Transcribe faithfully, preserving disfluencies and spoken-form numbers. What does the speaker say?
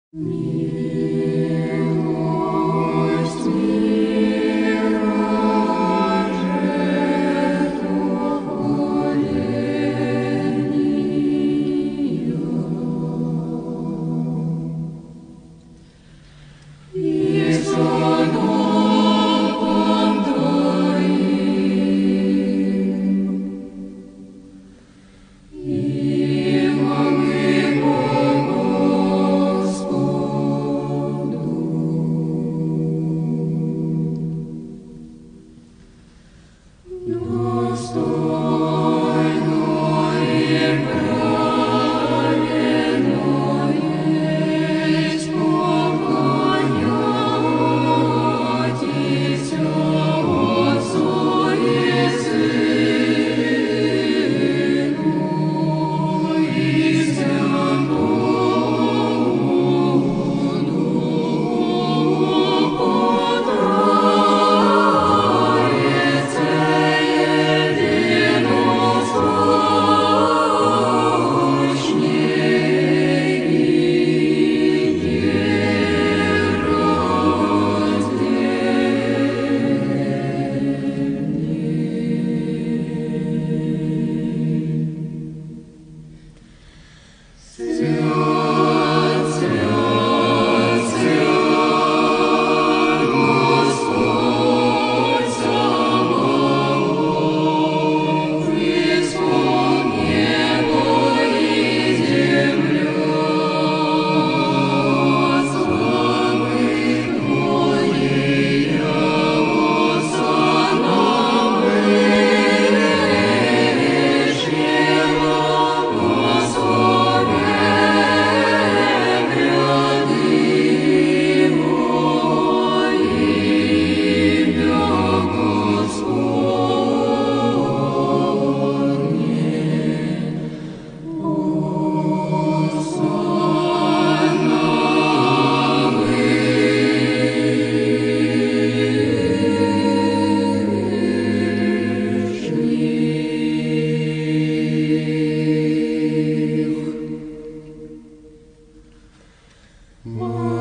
Милость мира жертвования и садом Твоим, и молитва Господу. Достойно и праведно есть поклонятися Отцу и Сыну и Святому Духу, Троице единосущней и нераздельной. Свят, свят, свят, Господь Саваоф, исполн небо и земля славы Твоей, осанна вышнего восхваляем ряды Его, имя Господне. Осанна вышних.